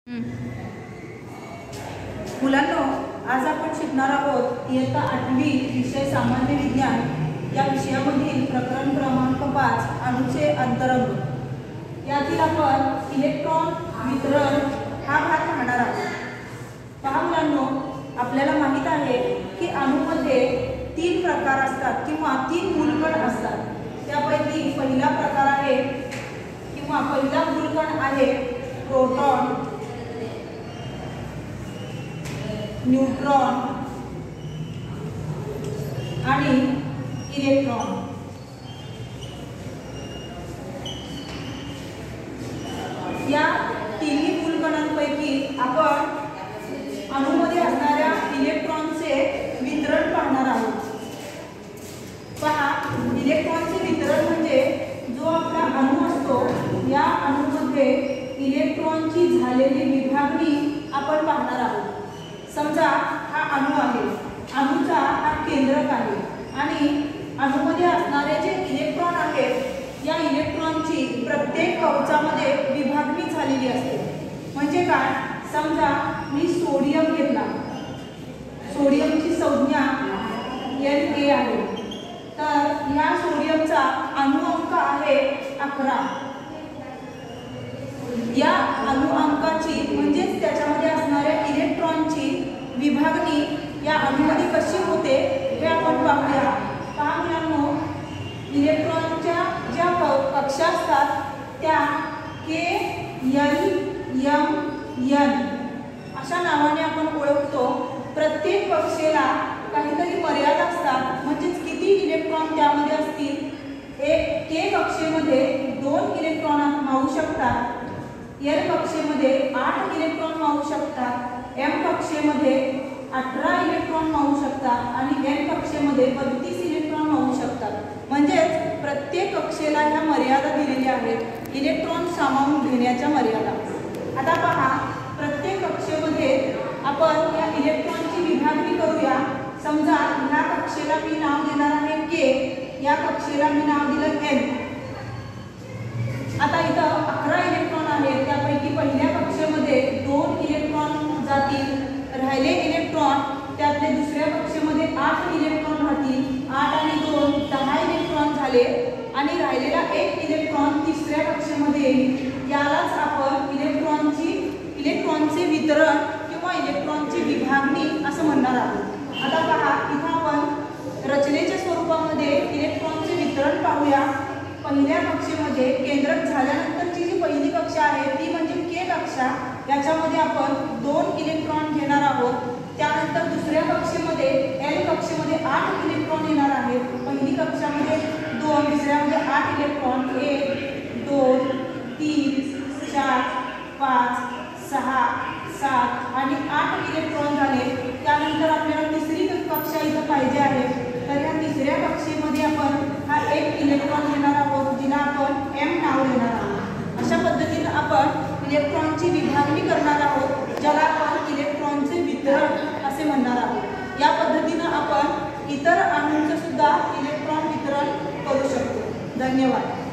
मुलांनो, आज आपण शिकणार आहोत इयत्ता 8वी विषय सामान्य विज्ञान या विषयामधील प्रकरण क्रमांक 5 अणूचे अंतरंग। यातील आपण इलेक्ट्रॉन वितरण हा भाग पाहणार आहोत। पहा मुलांनो, आपल्याला माहित आहे की अणूमध्ये 3 प्रकार असतात किंवा 3 मूलकण असतात। त्यापैकी पहिला प्रकार आहे किंवा पहिला मूलकण आहे प्रोटॉन, न्यूट्रॉन आणि इलेक्ट्रॉन। या तिन्ही मूलकणांपैकी आपण अणूमध्ये असणाऱ्या इलेक्ट्रॉनचे वितरण पाहणार आहोत। पहा, इलेक्ट्रॉनचे वितरण म्हणजे जो आपला अणू असतो या अणूमध्ये इलेक्ट्रॉनची झालेली विभागणी आपण पाहणार आहोत। समजा हा अणू आहे, अणूचा हा केंद्रक आहे आणि अणूमध्ये असणारे जे इलेक्ट्रॉन आहेत या इलेक्ट्रॉनची प्रत्येक कवचामध्ये विभागणी झालेली असते। म्हणजे काय, समजा मी सोडियम घेतला, सोडियमची संज्ञा Na आहे, तर या सोडियमचा अणु अंक आहे 11। या अणु अंकाची म्हणजे त्याच्यामध्ये असणाऱ्या इलेक्ट्रॉनची विभागणी या अणूमध्ये कशी होते हे आपण पाहूया। पहा मुलांनो, इलेक्ट्रॉनच्या ज्या कक्षा असतात त्या K L M N अशा नावाने आपण ओळखतो। प्रत्येक कक्षेला काहीतरी मर्यादा असतात, म्हणजे किती इलेक्ट्रॉन त्यामध्ये असतील। K कक्षेमध्ये 2 इलेक्ट्रॉन मावू शकतात, L कक्षेमध्ये 8 इलेक्ट्रॉन मावू शकतात, M कक्षेमध्ये 18 इलेक्ट्रॉन मावू शकतात आणि N कक्षेमध्ये 32 इलेक्ट्रॉन मावू शकतात। म्हणजे प्रत्येक कक्षेला ह्या मर्यादा दिलेल्या आहेत, इलेक्ट्रॉन सामावून घेण्याच्या मर्यादा। आता पहा, प्रत्येक कक्षेमध्ये आपण या इलेक्ट्रॉनची विभागणी करूया। समजा ह्या कक्षेला मी नाव देणार आहे K, या कक्षेला मी नाव दिलं N। आता इथं 11 इलेक्ट्रॉन आहेत, त्यापैकी पहिल्या कक्षेमध्ये 2 इलेक्ट्रॉन जातील, राहिले इलेक्ट्रॉन त्यातले दुसऱ्या कक्षेमध्ये 8 इलेक्ट्रॉन राहतील। 8 आणि 2 10 इलेक्ट्रॉन झाले आणि राहिलेला 1 इलेक्ट्रॉन तिसऱ्या कक्षेमध्ये येईल। यालाच आपण इलेक्ट्रॉनचे वितरण किंवा इलेक्ट्रॉनची विभागणी असं म्हणणार आहोत। आता पहा, इथं आपण रचनेच्या स्वरूपामध्ये इलेक्ट्रॉनचे वितरण पाहूया। पहिल्या कक्षेमध्ये केंद्रक झाल्यानंतरची जी पहिली कक्षा आहे ती म्हणजे K कक्षा, याच्यामध्ये आपण 2 इलेक्ट्रॉन घेणार आहोत। त्यानंतर दुसऱ्या कक्षेमध्ये L कक्षेमध्ये 8 इलेक्ट्रॉन येणार आहेत। पहिली कक्षामध्ये 2, दुसऱ्यामध्ये 8 इलेक्ट्रॉन, 1 2 3 4 5 6 7 आणि 8 इलेक्ट्रॉन झाले। त्यानंतर आपल्याला तिसरी कक्षा इथं पाहिजे आहे, तर या तिसऱ्या कक्षेमध्ये आपण हा 1 इलेक्ट्रॉन घेणार आहोत, जिला आपण M नाव देणार आहोत। अशा पद्धतीने आपण इलेक्ट्रॉनची विभागणी करणार आहोत, ज्याला आपण इलेक्ट्रॉनचे वितरण असे म्हणणार आहोत। या पद्धतीने आपण इतर अणूंचे सुद्धा इलेक्ट्रॉन वितरण करू शकतो। धन्यवाद।